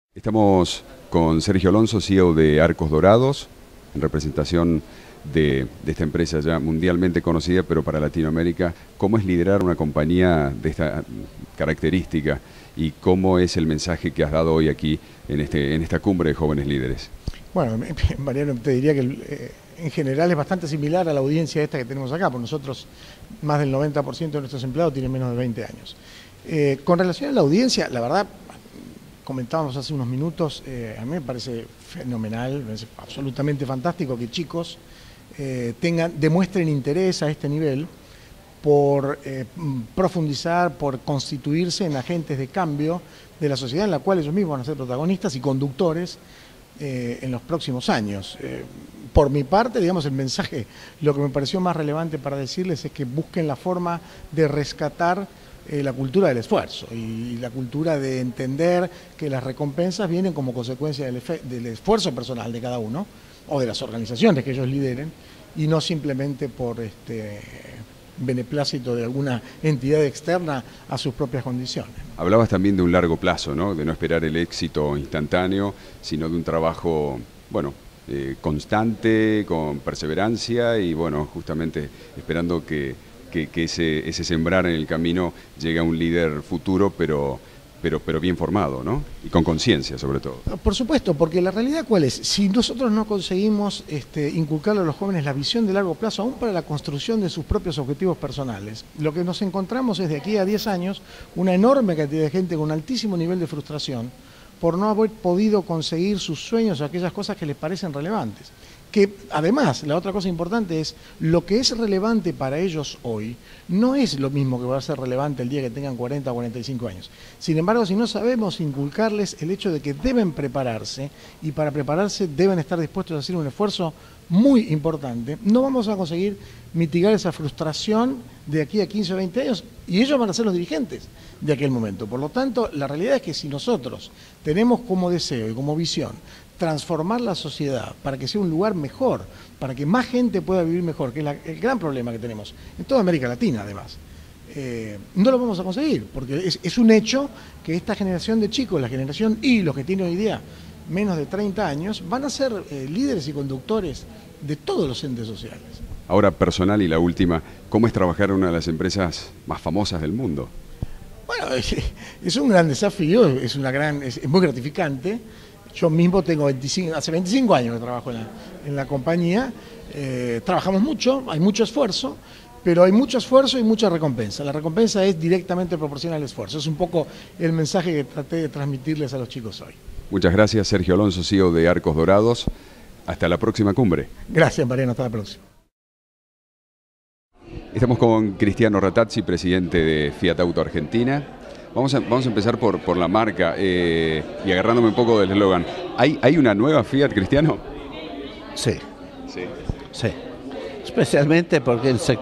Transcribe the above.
Estamos con Sergio Alonso, CEO de Arcos Dorados, en representación de esta empresa ya mundialmente conocida, pero para Latinoamérica. ¿Cómo es liderar una compañía de esta característica y cómo es el mensaje que has dado hoy aquí en esta cumbre de jóvenes líderes? Bueno, Mariano, te diría que en general es bastante similar a la audiencia esta que tenemos acá, porque nosotros más del 90% de nuestros empleados tienen menos de 20 años. Con relación a la audiencia, la verdad, comentábamos hace unos minutos, a mí me parece fenomenal, me parece absolutamente fantástico que chicos demuestren interés a este nivel por profundizar, por constituirse en agentes de cambio de la sociedad en la cual ellos mismos van a ser protagonistas y conductores en los próximos años. Por mi parte, digamos, el mensaje, lo que me pareció más relevante para decirles es que busquen la forma de rescatar la cultura del esfuerzo y la cultura de entender que las recompensas vienen como consecuencia del esfuerzo personal de cada uno o de las organizaciones que ellos lideren y no simplemente por beneplácito de alguna entidad externa a sus propias condiciones. Hablabas también de un largo plazo, ¿no? De no esperar el éxito instantáneo, sino de un trabajo, bueno, constante, con perseverancia y, bueno, justamente esperando que ese sembrar en el camino llegue a un líder futuro, pero bien formado, ¿no? Y con conciencia, sobre todo. Por supuesto, porque la realidad ¿cuál es? Si nosotros no conseguimos inculcarle a los jóvenes la visión de largo plazo, aún para la construcción de sus propios objetivos personales, lo que nos encontramos es de aquí a 10 años una enorme cantidad de gente con un altísimo nivel de frustración por no haber podido conseguir sus sueños o aquellas cosas que les parecen relevantes. Que además, la otra cosa importante es, lo que es relevante para ellos hoy no es lo mismo que va a ser relevante el día que tengan 40 o 45 años. Sin embargo, si no sabemos inculcarles el hecho de que deben prepararse y para prepararse deben estar dispuestos a hacer un esfuerzo muy importante, no vamos a conseguir mitigar esa frustración de aquí a 15 o 20 años y ellos van a ser los dirigentes de aquel momento. Por lo tanto, la realidad es que si nosotros tenemos como deseo y como visión transformar la sociedad para que sea un lugar mejor, para que más gente pueda vivir mejor, que es el gran problema que tenemos en toda América Latina además, no lo vamos a conseguir, porque es un hecho que esta generación de chicos, la generación Y, los que tienen hoy día menos de 30 años, van a ser líderes y conductores de todos los entes sociales. Ahora, personal y la última, ¿cómo es trabajar en una de las empresas más famosas del mundo? Bueno, es un gran desafío, es muy gratificante. Yo mismo tengo hace 25 años que trabajo en la compañía, trabajamos mucho, hay mucho esfuerzo, pero hay mucho esfuerzo y mucha recompensa. La recompensa es directamente proporcional al esfuerzo. Es un poco el mensaje que traté de transmitirles a los chicos hoy. Muchas gracias, Sergio Alonso, CEO de Arcos Dorados. Hasta la próxima cumbre. Gracias, Mariano. Hasta la próxima. Estamos con Cristiano Rattazzi, presidente de Fiat Auto Argentina. Vamos a empezar por la marca y agarrándome un poco del eslogan. ¿Hay una nueva Fiat, Cristiano? Sí. Sí. Especialmente porque el sector